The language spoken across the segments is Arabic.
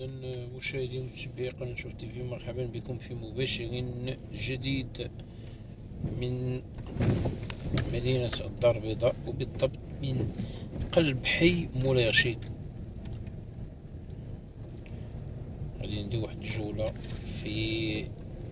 إذا مشاهدي ومتابعي قناة شوف تيفي، مرحبا بكم في مباشر جديد من مدينة الدار البيضاء، وبالضبط من قلب حي مولاي رشيد. غادي ندير واحد الجولة في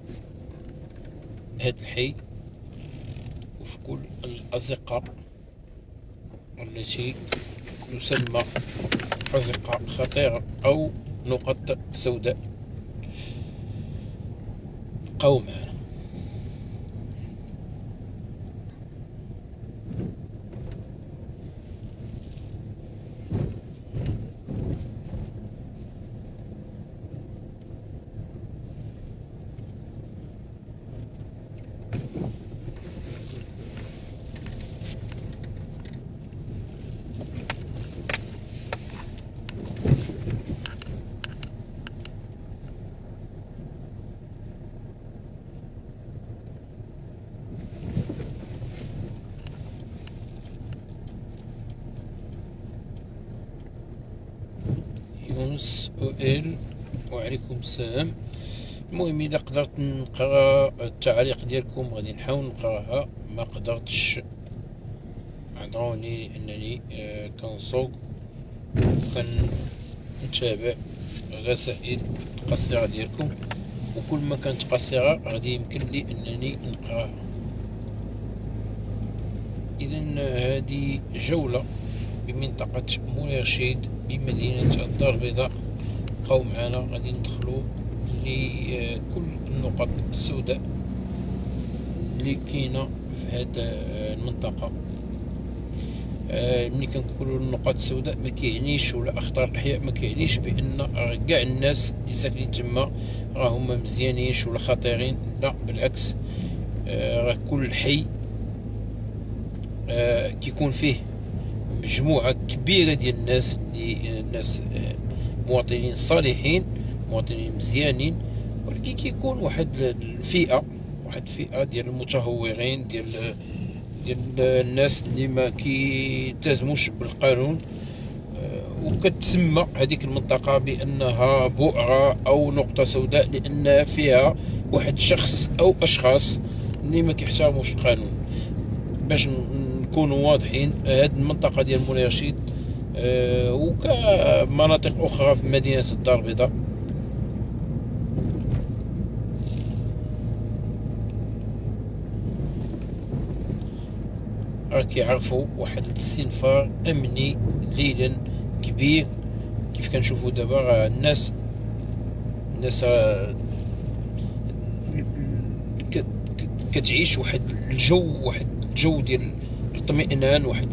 هاد الحي وفي كل الأزقة التي تسمى أزقة خطيرة أو نقط سوداء. بقاو معنا. يونس أوئيل وعليكم السلام. المهم إذا قدرت نقرا التعاليق ديالكم غادي نحاول نقراها، ما قدرتش عذروني انني كنصوغ وكنتابع الرسائل القصيرة ديالكم، وكل ما كانت قصيرة غادي يمكن لي انني نقراها. اذا هذه جولة بمنطقة مولاي رشيد بمدينة الدار البيضاء. بقاو معنا، غادي ندخلو لكل النقط السوداء اللي كاينة في هاد المنطقة. ملي كنقولوا النقط السوداء ما كيعنيش، ولا اخطار الاحياء ما كيعنيش بان كاع الناس اللي ساكنين تما راه هما مزيانينش ولا خطيرين، لا بالعكس. راه كل حي كيكون فيه مجموعة كبيرة ديال الناس اللي الناس مواطنين صالحين، مواطنين مزيانين، ولكن كيكون واحد الفئة ديال المتهورين، ديال الناس اللي ما كيلتزموش بالقانون، وكتسمى هذيك المنطقة بأنها بؤرة أو نقطة سوداء لأن فيها واحد الشخص أو أشخاص اللي ما كيحترموش القانون. باش نكونوا واضحين، هذه المنطقة ديال مولاي رشيد وكمناطق أخرى في مدينة الدار البيضاء راه كيعرفوا واحد الاستنفار أمني ليلا كبير. كيف كنشوفوا دابا راه الناس كتعيش واحد الجو ديال الاطمئنان، واحد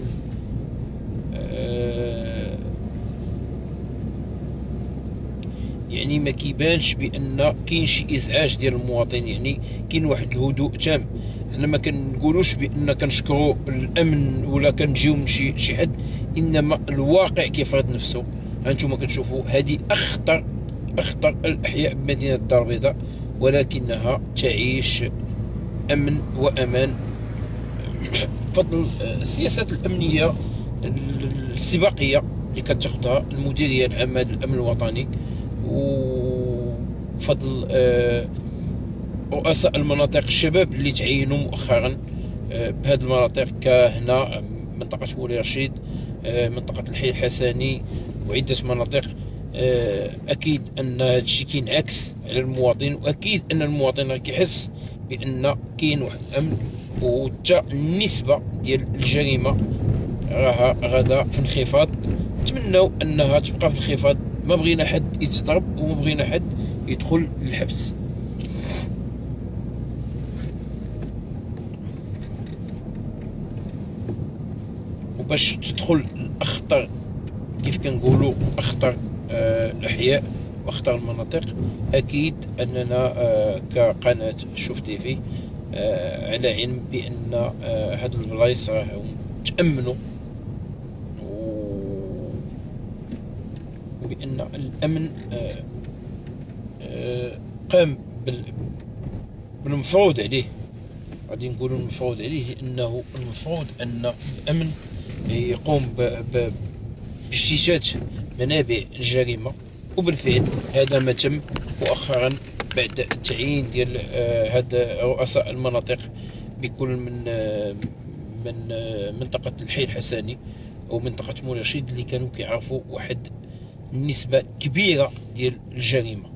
يعني ما كيبانش بان كاين شي ازعاج ديال المواطن، يعني كاين واحد الهدوء تام. حنا ما كنقولوش بان كنشكروا الامن ولا كنجيو من شي حد، انما الواقع كيفرض نفسه. هانتوما كتشوفوا هذه اخطر الاحياء بمدينه الدار البيضاء، ولكنها تعيش امن وامان بفضل السياسات الامنيه السباقيه اللي كتاخذها المديريه العامه للامن الوطني، وفضل رؤساء المناطق الشباب اللي تعينوا مؤخرا بهذه المناطق، كهنا منطقه مولاي رشيد، منطقه الحي الحسني، وعده مناطق. اكيد ان هذا الشيء كينعكس على المواطن، واكيد ان المواطن راه كيحس بان كاين واحد الامن، وحتى النسبه ديال الجريمه راها غادا في انخفاض. نتمناو انها تبقى في انخفاض، ما بغينا حد يتضرب وما بغينا حد يدخل للحبس. وباش تدخل الاخطر، كيف كنقولوا اخطر الاحياء واخطر المناطق، اكيد اننا كقناه شوف تيفي على علم بان هاد البلايص راهم تامنوا، وبان الامن قام بالمفروض عليه. غادي نقولوا المفروض عليه، لانه المفروض ان الامن يقوم باجتثاث منابع الجريمه وبالفعل هذا ما تم مؤخرا بعد التعيين ديال هاد رؤساء المناطق بكل من منطقة الحي الحسني أو منطقة مولاي رشيد اللي كانوا كيعرفوا واحد نسبة كبيرة ديال الجريمة.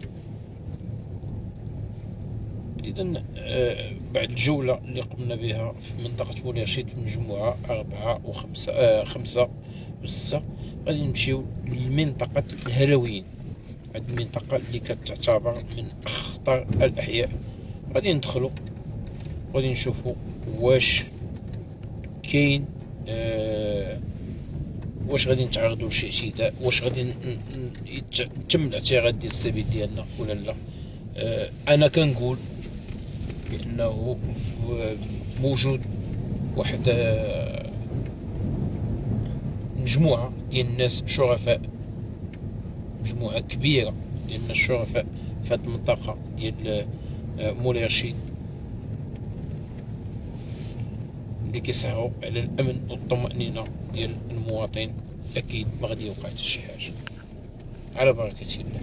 إذا بعد الجولة اللي قمنا بها في منطقة مولاي رشيد في المجموعة 4 و 5 و 6 غادي نمشيو لمنطقة الهرويين. هاد المنطقة اللي كتعتبر من أخطر الأحياء. غادي ندخلو غادي نشوفو واش كاين واش غادي نتعرضوا لشي اعتداء، واش غادي يتم الاعتراض ديال السبيل ديالنا ولا لا. انا كنقول بانه موجود واحد مجموعه ديال الناس شرفاء، مجموعه كبيره ديال الناس شرفاء في هذه المنطقه ديال مولاي رشيد اللي كيسهروا على الامن والطمأنينة ديال المواطن. اكيد ما غادي يوقع حتى شي حاجه على بركه الله.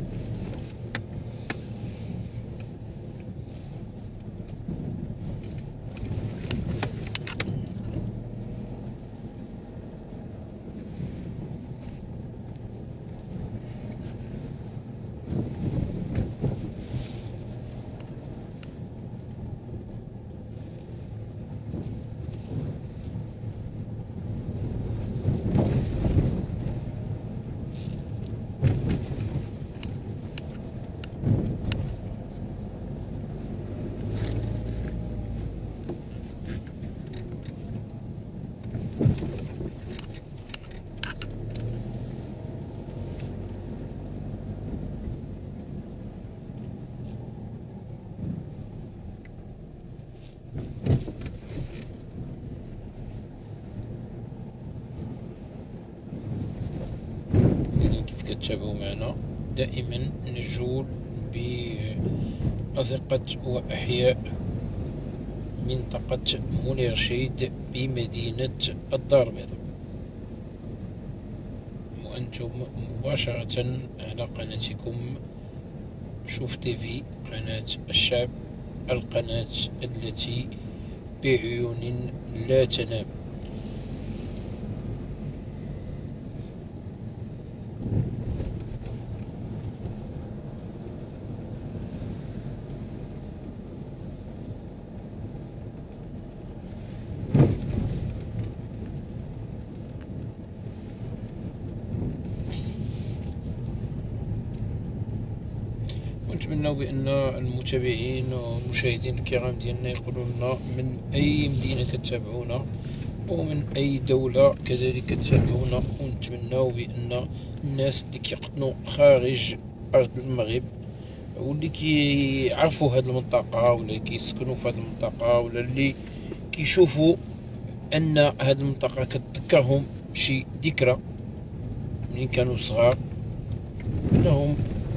كتتابعوا معنا دائما نجول بأزقة وأحياء منطقة مولاي رشيد بمدينة الدار البيضاء، وأنتم مباشرة على قناتكم شوف تيفي، قناة الشعب، القناة التي بعيون لا تنام. ونتمنى بان المتابعين والمشاهدين الكرام ديالنا يقولوا لنا من اي مدينه كتابعونا ومن اي دوله كذلك كتابعونا، ونتمناو بان الناس اللي كيقطنوا خارج ارض المغرب واللي كيعرفوا هذه المنطقه ولا كيسكنوا في هذه المنطقه ولا اللي كيشوفوا ان هذه المنطقه كتذكرهم شي ذكرى من كانوا صغار، انهم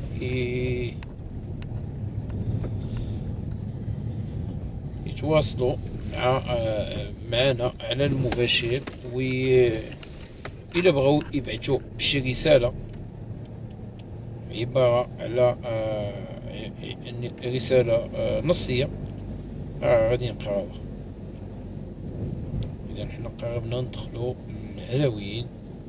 يتواصلوا معنا على المباشر، و إلا بغاو يبعثوا بشي رسالة عبارة على رسالة نصية غادي نقراوها. إذا حنا قربنا ندخلو للهرويين.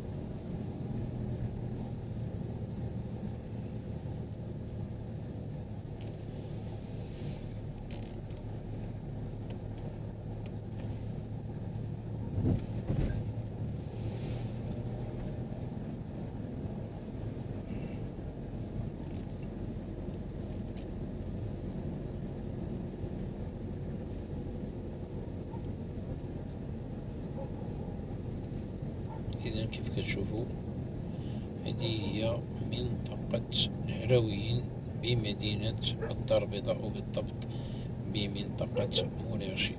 إذا كيف كتشوفوا هذه هي منطقة الهرويين بمدينة الدار البيضاء، وبالضبط بمنطقة مولاي رشيد.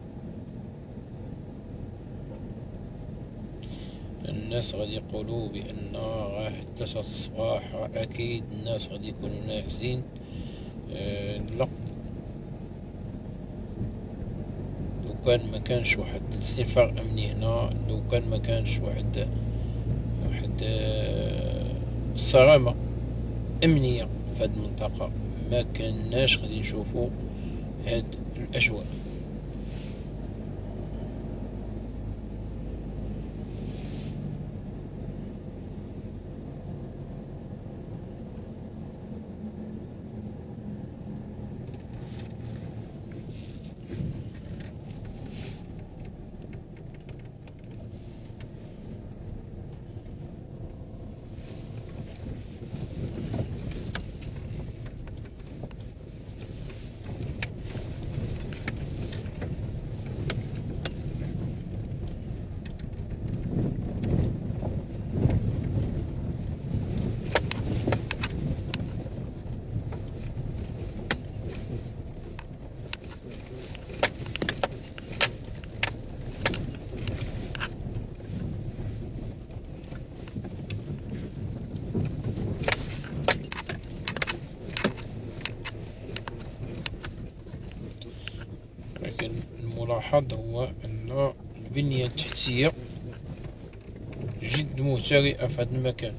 الناس غادي يقولوا بأن راه 3 الصباح أكيد الناس غادي يكونوا ناعسين. لا، لو كان ما كانش واحد الاستنفار امني هنا، لو كان ما كانش واحد الصرامه الامنيه في هذه المنطقه ما كناش غادي نشوفوا هاد الاجواء. لكن الملاحظ هو أن البنية التحتية جد مهترئة في هذا المكان.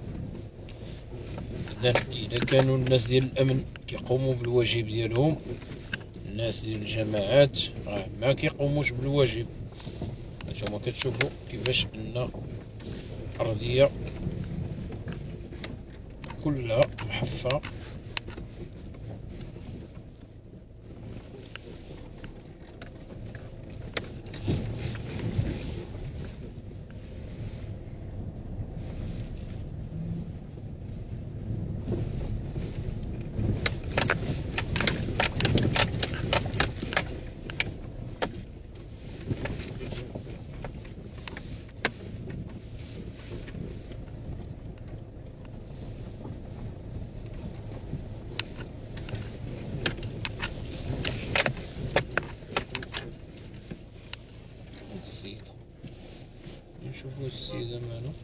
إذا كانوا الناس ديال الأمن كيقوموا بالواجب ديالهم، الناس ديال الجماعات ما كيقوموش بالواجب. هانتوما كتشوفوا كيفاش أن الأرضية كلها محفة. نشوفوا السيدة معنا.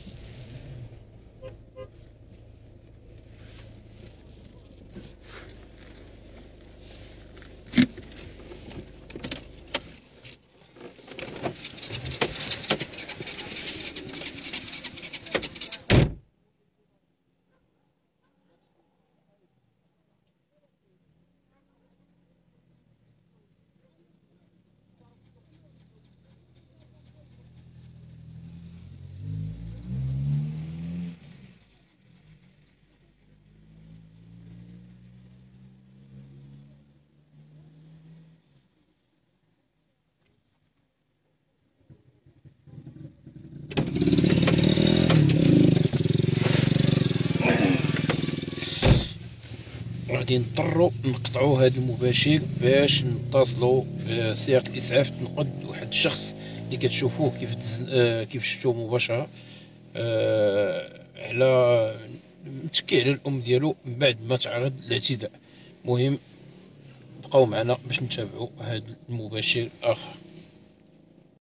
غادي نضطروا نقطعوا هذا المباشر باش نتصلوا بسيارة الاسعاف تنقذ واحد الشخص اللي كتشوفوه كيف شفتوه مباشره على متكي على الام ديالو من بعد ما تعرض للاعتداء. مهم بقاو معنا باش نتابعوا هذا المباشر اخر.